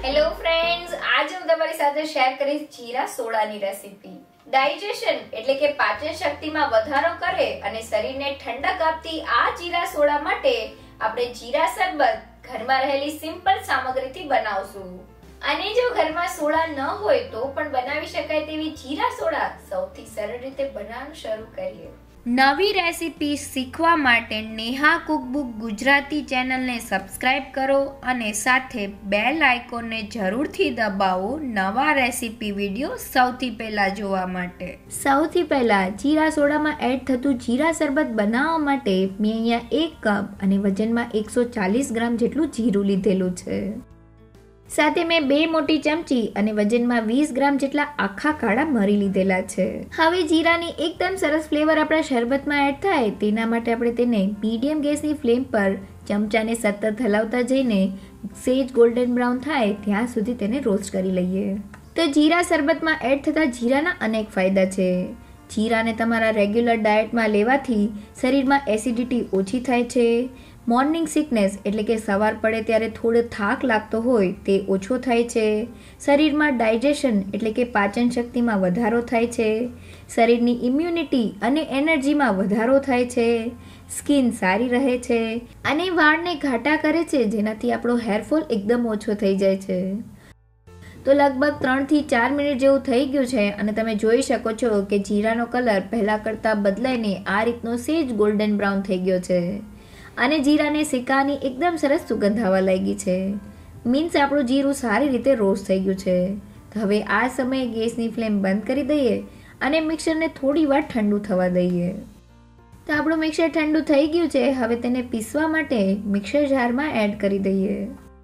Hello friends, આજે હું તમારી સાથે શેર કરીશ જીરા સોડાની રેસીપી। ડાઇજેશન એટલે કે પાચન શક્તિમાં વધારો કરે અને શરીરને ઠંડક આપતી આ જીરા સોડા માટે આપણે જીરા શરબત ઘરમાં રહેલી સિમ્પલ સામગ્રીથી બનાવશું। અને જો ઘરમાં સોડા ન હોય તો પણ બનાવી શકાય તેવી જીરા સોડા સૌથી સરળ રીતે બનાવવાનું શરૂ કરીએ। નવી રેસીપી શીખવા માટે નેહા કુકબુક ગુજરાતી ચેનલને સબસ્ક્રાઇબ કરો અને સાથે બેલ આઇકોનને જરૂરથી દબાવો નવા રેસીપી વિડીયો સૌથી પહેલા જોવા માટે। સૌથી પહેલા જીરા સોડામાં એડ થતું જીરા શરબત બનાવવા માટે મેં અહીંયા 1 કપ અને વજનમાં 140 ગ્રામ જેટલું જીરું લીધેલું છે। સાથે મેં 2 મોટી ચમચી અને વજનમાં 20 ગ્રામ જેટલા આખા કાળા મરી લીધેલા છે। હવે જીરાની એકદમ સરસ ફ્લેવર આપણા શરબતમાં એડ થાય તેના માટે આપણે તેને મીડિયમ ગેસની ફ્લેમ પર ચમચાને સતત હલાવતા જઈને સેજ ગોલ્ડન બ્રાઉન થાય ત્યાં સુધી તેને રોસ્ટ કરી લઈએ। તો જીરા શરબતમાં એડ થતા જીરાના અનેક ફાયદા છે। જીરાને તમારા રેગ્યુલર ડાયટમાં લેવાથી શરીરમાં એસિડિટી ઓછી થાય છે। મોર્નિંગ સિકનેસ એટલે કે સવાર પડે ત્યારે થોડો થાક લાગતો હોય તે ઓછો થાય છે। શરીરમાં ડાયજેશન એટલે કે પાચન શક્તિમાં વધારો થાય છે। શરીરની ઇમ્યુનિટી અને એનર્જીમાં વધારો થાય છે। સ્કિન સારી રહે છે અને વાળને ઘાટા કરે છે જેનાથી આપણો હેરફોલ એકદમ ઓછો થઈ જાય છે। તો લગભગ 3 થી 4 મિનિટ જેવું થઈ ગયું છે અને તમે જોઈ શકો છો કે જીરાનો કલર પહેલાં કરતાં બદલાઈને આ રીતનો સેજ ગોલ્ડન બ્રાઉન થઈ ગયો છે અને જીરાને શેકાની એકદમ સરસ સુગંધ આવવા લાગી છે। મીન્સ આપણું જીરું સારી રીતે રોસ્ટ થઈ ગયું છે। તો હવે આ સમયે ગેસની ફ્લેમ બંધ કરી દઈએ અને મિક્સરને થોડી વાર ઠંડુ થવા દઈએ। તો આપણું મિક્સર ઠંડુ થઈ ગયું છે। હવે તેને પીસવા માટે મિક્સર જારમાં એડ કરી દઈએ।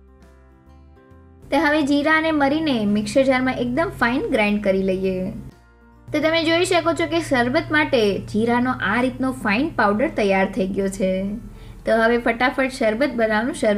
તો હવે જીરા અને મરીને મિક્સર જારમાં એકદમ ફાઇન ગ્રાઇન્ડ કરી લઈએ। તો તમે જોઈ શકો છો કે શરબત માટે જીરાનો આ રીતનો ફાઇન પાવડર તૈયાર થઈ ગયો છે। તો હવે ફટાફટ શરબત બનાવવાનું શરૂ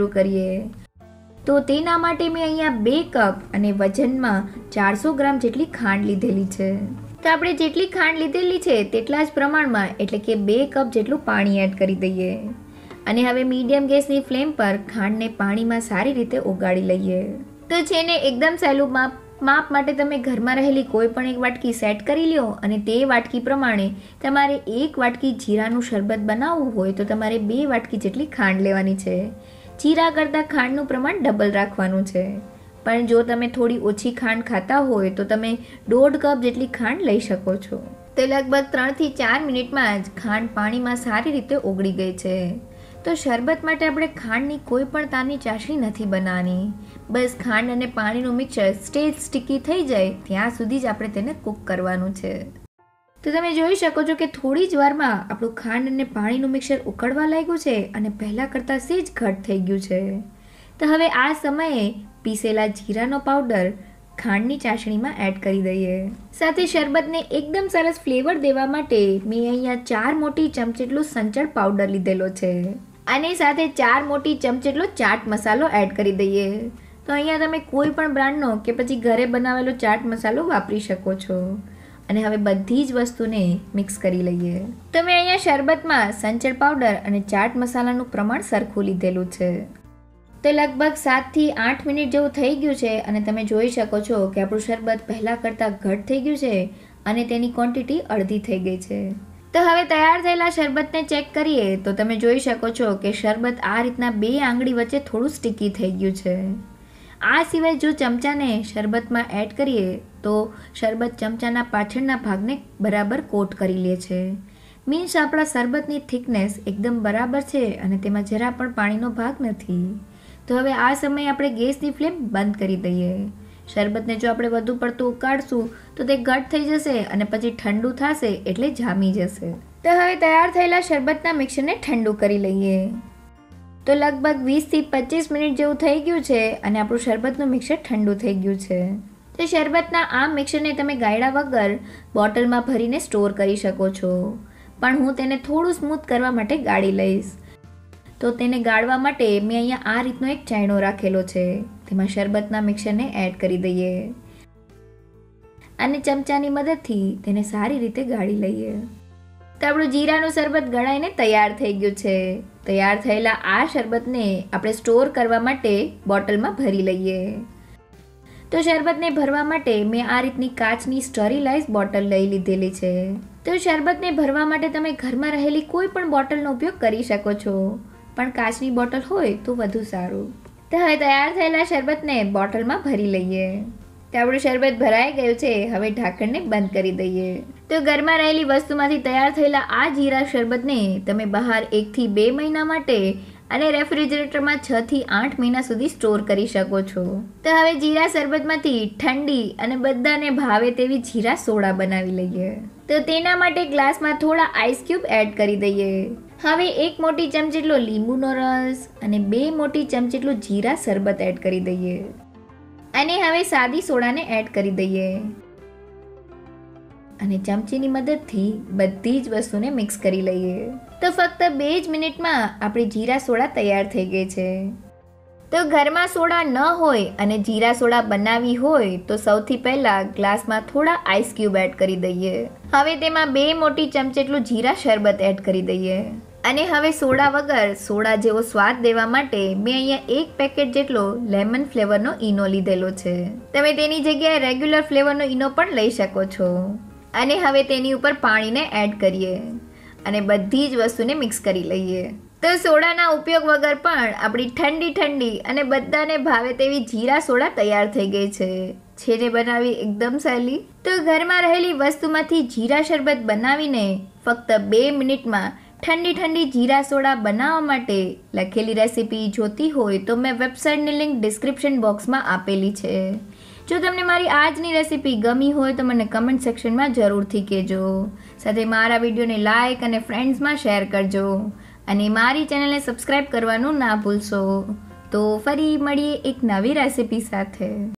કરીએ। તો તેના માટે મેં અહીંયા 2 કપ અને વજનમાં 400 ગ્રામ જેટલી ખાંડ લીધેલી છે। તો આપણે જેટલી ખાંડ લીધેલી છે તેટલા જ પ્રમાણમાં એટલે કે 2 કપ જેટલું પાણી એડ કરી દઈએ અને હવે મીડિયમ ગેસની ફ્લેમ પર ખાંડને પાણીમાં સારી રીતે ઓગાળી લઈએ। તો છે ને એકદમ સહેલું માપ માટે તમે ઘરમાં રહેલી કોઈ પણ એક વાટકી સેટ કરી લો અને તે વાટકી પ્રમાણે તમારે 1 વાટકી જીરાનું શરબત બનાવવું હોય તો તમારે 2 વાટકી જેટલી ખાંડ લેવાની છે। જીરા કરતાં ખાંડનું પ્રમાણ ડબલ રાખવાનું છે, પણ જો તમે થોડી ઓછી ખાંડ ખાતા હોય તો તમે 1.5 કપ જેટલી ખાંડ લઈ શકો છો। તો લગભગ 3 થી 4 મિનિટમાં જ ખાંડ પાણીમાં સારી રીતે ઓગળી ગઈ છે। તો શરબત માટે આપણે ખાંડની કોઈ પણ તારની ચાસણી નથી બનાવવાની, બસ ખાંડ અને પાણીનું મિક્સર સ્ટેજ સ્ટીકી થઈ જાય ત્યાં સુધી જ આપણે તેને કૂક કરવાનું છે। તો તમે જોઈ શકો છો કે થોડી જ વારમાં આપણું ખાંડ અને પાણીનું મિક્સર ઉકળવા લાગ્યું છે અને પહેલાં કરતાં સેજ ઘટ થઈ ગયું છે। તો હવે આ સમયે પીસેલા જીરાનો પાવડર ખાંડની ચાસણીમાં એડ કરી દઈએ। સાથે શરબતને એકદમ સરસ ફ્લેવર દેવા માટે મેં અહીંયા 4 મોટી ચમચી જેટલું સંચળ પાવડર લીધેલો છે અને સાથે 4 મોટી ચમચી જેટલો ચાટ મસાલો એડ કરી દઈએ। તો અહીંયા તમે કોઈ પણ બ્રાન્ડનો કે પછી ઘરે બનાવેલો ચાટ મસાલો વાપરી શકો છો અને હવે બધી જ વસ્તુને મિક્સ કરી લઈએ। તો મેં અહીંયા શરબતમાં સંચળ પાવડર અને ચાટ મસાલાનું પ્રમાણ સરખું લીધેલું છે। તો લગભગ 7 થી 8 મિનિટ જેવું થઈ ગયું છે અને તમે જોઈ શકો છો કે આપણું શરબત પહેલાં કરતાં ઘટ થઈ ગયું છે અને તેની ક્વોન્ટિટી અડધી થઈ ગઈ છે। તો હવે તૈયાર થયેલા શરબતને ચેક કરીએ તો તમે જોઈ શકો છો કે શરબત આ રીતના 2 આંગળી વચ્ચે થોડું સ્ટીકી થઈ ગયું છે। આ સિવાય જો ચમચાને શરબતમાં એડ કરીએ તો શરબત ચમચાના પાછળના ભાગને બરાબર કોટ કરી લે છે। મીન્સ આપણા શરબતની થિકનેસ એકદમ બરાબર છે અને તેમાં જરા પણ પાણીનો ભાગ નથી। તો હવે આ સમયે આપણે ગેસની ફ્લેમ બંધ કરી દઈએ। શરબતને જો આપણે વધુ પડતું ઉકાળશું તો તે ઘટ થઈ જશે અને પછી ઠંડુ થશે એટલે જામી જશે। તો હવે તૈયાર થયેલા શરબતના મિક્સરને ઠંડુ કરી લઈએ। તો લગભગ 20 થી 25 મિનિટ જેવું થઈ ગયું છે અને આપણું શરબતનું મિક્સર ઠંડુ થઈ ગયું છે। તો શરબતના આ મિક્સરને તમે ગાળ્યા વગર બોટલમાં ભરીને સ્ટોર કરી શકો છો, પણ હું તેને થોડું સ્મૂથ કરવા માટે ગાળી લઈશ। તો તેને ગાળવા માટે મેં અહીંયા આ રીતનો એક ચાયણો રાખેલો છે, તેમાં શરબતના મિક્સરને એડ કરી દઈએ અને ચમચાની મદદથી તેને સારી રીતે ગાળી લઈએ। તો આપણું જીરાનું શરબત ગળાઈને તૈયાર થઈ ગયું છે। તૈયાર થયેલા આ શરબતને આપણે સ્ટોર કરવા માટે બોટલમાં ભરી લઈએ। તો શરબતને ભરવા માટે મેં આ રીતની કાચની સ્ટરીલાઇઝ બોટલ લઈ લીધેલી છે. તો શરબતને ભરવા માટે તમે ઘરમાં રહેલી કોઈ પણ બોટલનો ઉપયોગ કરી શકો છો, પણ કાચની બોટલ હોય તો વધુ સારું. તો હવે તૈયાર થયેલા શરબતને બોટલમાં ભરી લઈએ. તો આપણું શરબત ભરાઈ ગયું છે. હવે ઢાંકણને બંધ કરી દઈએ. તો ઘરમાં રહેલી વસ્તુમાંથી તૈયાર થયેલા આ જીરા શરબતને તમે બહાર 1 થી 2 મહિના માટે અને રેફ્રિજરેટરમાં 6 થી 8 મહિના સુધી સ્ટોર કરી શકો છો. તો હવે જીરા શરબતમાંથી ઠંડી અને બધાને ભાવે તેવી જીરા સોડા બનાવી લઈએ. તો તેના માટે ગ્લાસમાં થોડા આઈસ ક્યુબ એડ કરી દઈએ. હવે 1 મોટી ચમચી જેટલો લીંબુનો રસ અને 2 મોટી ચમચી જેટલું જીરા શરબત એડ કરી દઈએ. અને હવે સાદી સોડાને એડ કરી દઈએ અને ચમચીની મદદથી બધી જ વસ્તુને મિક્સ કરી લઈએ. તો ફક્ત 2 જ મિનિટમાં આપણી જીરા સોડા તૈયાર થઈ ગઈ છે. તો ઘરમાં સોડા ન હોય અને જીરા સોડા બનાવવી હોય તો સૌથી પહેલાં ગ્લાસમાં થોડા આઈસ ક્યુબ એડ કરી દઈએ. હવે તેમાં 2 મોટી ચમચી જેટલું જીરા શરબત એડ કરી દઈએ. અને હવે સોડા વગર સોડા જેવો સ્વાદ દેવા માટે મેં અહીંયા 1 પેકેટ જેટલો લેમન ફ્લેવરનો ઈનો લીધેલો છે. તમે તેની જગ્યાએ રેગ્યુલર ફ્લેવરનો ઈનો પણ લઈ શકો છો. અને હવે તેની ઉપર પાણીને એડ કરીએ અને બધી જ વસ્તુને મિક્સ કરી લઈએ. તો સોડાના ઉપયોગ વગર પણ આપણી ઠંડી ઠંડી અને બધાને ભાવે તેવી જીરા સોડા તૈયાર થઈ ગઈ છે. જેને બનાવી એકદમ સહેલી. તો ઘરમાં રહેલી વસ્તુમાંથી જીરા શરબત બનાવીને ફક્ત 2 મિનિટમાં ઠંડી ઠંડી જીરા સોડા બનાવવા માટે લખેલી રેસીપી જોતી હોય તો મેં વેબસાઇટની લિંક ડિસ્ક્રિપ્શન બોક્સમાં આપેલી છે. જો તમને મારી આજની રેસીપી ગમી હોય તો મને કમેન્ટ સેક્શનમાં જરૂરથી કહેજો. સાથે મારા વિડીયોને લાઇક અને ફ્રેન્ડ્સમાં શેર કરજો અને મારી ચેનલને સબસ્ક્રાઈબ કરવાનું ના ભૂલશો. તો ફરી મળીએ એક નવી રેસીપી સાથે.